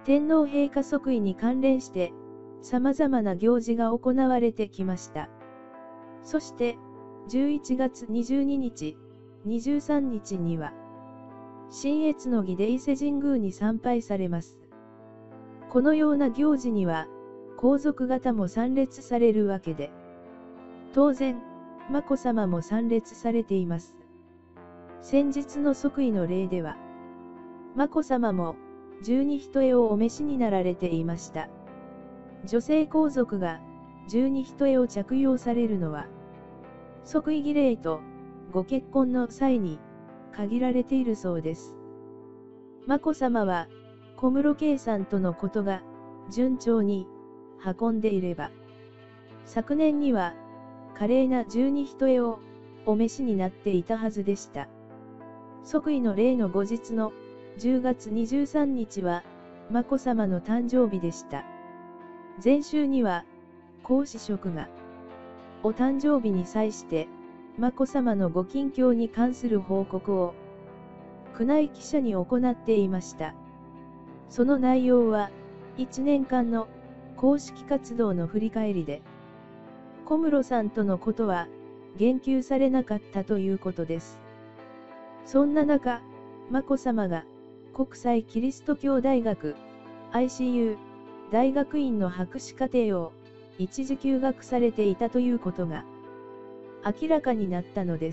天皇陛下即位に関連して、様々な行事が行われてきました。そして、11月22日、23日には、信越の儀で伊勢神宮に参拝されます。このような行事には、皇族方も参列されるわけで、当然、眞子さまも参列されています。先日の即位の例では、眞子さまも十二単をお召しになられていました。女性皇族が十二単を着用されるのは、即位儀礼とご結婚の際に限られているそうです。眞子さまは小室圭さんとのことが順調に運んでいれば、昨年には華麗な十二単をお召しになっていたはずでした。即位の礼の後日の10月23日は眞子さまの誕生日でした。前週には皇嗣職がお誕生日に際して眞子さまのご近況に関する報告を宮内記者に行っていました。その内容は1年間の公式活動の振り返りで、小室さんとのことは言及されなかったということです。そんな中、眞子さまが国際キリスト教大学 ICU 大学院の博士課程を一時休学されていたということが明らかになったのです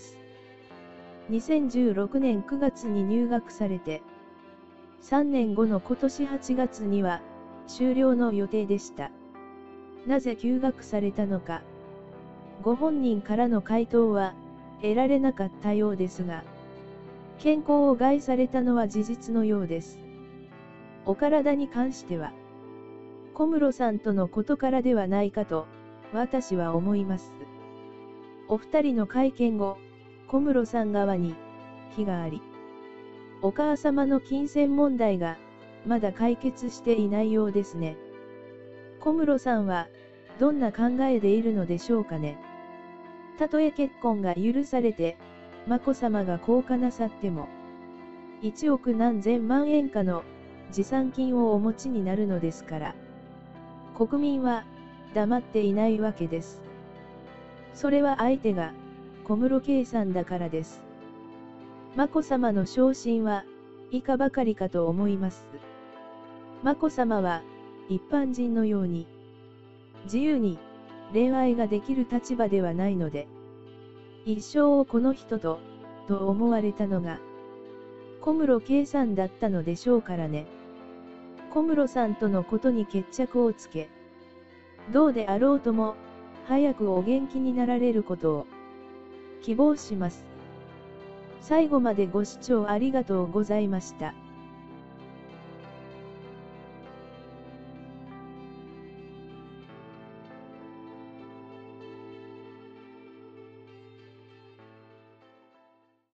。2016年9月に入学されて、3年後の今年8月には修了の予定でした。なぜ休学されたのか、ご本人からの回答は得られなかったようですが、健康を害されたのは事実のようです。お体に関しては、小室さんとのことからではないかと、私は思います。お二人の会見後、小室さん側に非があり、お母様の金銭問題がまだ解決していないようですね。小室さんはどんな考えでいるのでしょうかね。たとえ結婚が許されて、眞子さまが降下なさっても、1億何千万円かの持参金をお持ちになるのですから、国民は黙っていないわけです。それは相手が小室圭さんだからです。眞子さまの昇進は以下ばかりかと思います。眞子さまは一般人のように自由に恋愛ができる立場ではないので、一生をこの人と思われたのが小室圭さんだったのでしょうからね。小室さんとのことに決着をつけ、どうであろうとも早くお元気になられることを希望します。最後までご視聴ありがとうございました。